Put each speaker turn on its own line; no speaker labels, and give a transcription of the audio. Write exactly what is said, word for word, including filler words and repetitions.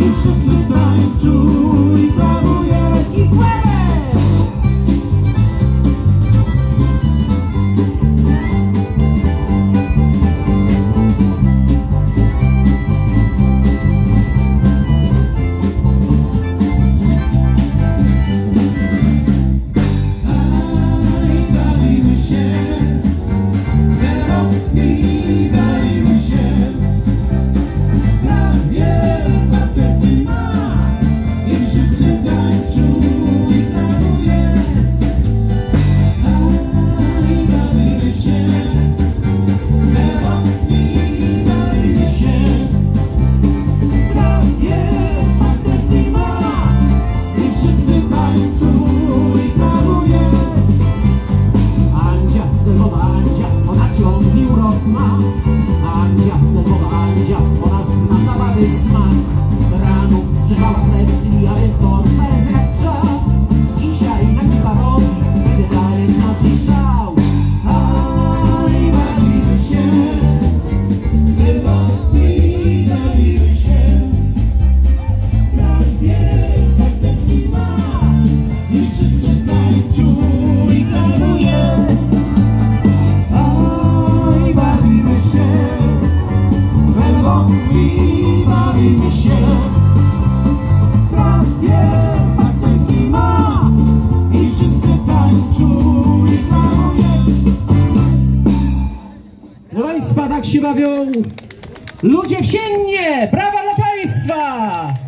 i wszyscy tańczą i prawo jest i sławę. Andzia, zębowa Andzia, ona zna zabawny smak. Rano sprzedała pleksji, a więc forsa jest jak czap. Dzisiaj na kilka robi, gdy dalej znosi szał. Aj, bawimy się, wylotni, bawimy się. Prawie pateki ma i wszyscy tańczą i prawo jest. Aj, bawimy się, i bawimy się. Prawie pateki ma i wszyscy tańczą i prawo jest. Proszę Państwa, tak się bawią ludzie wsiennie! Brawa dla Państwa!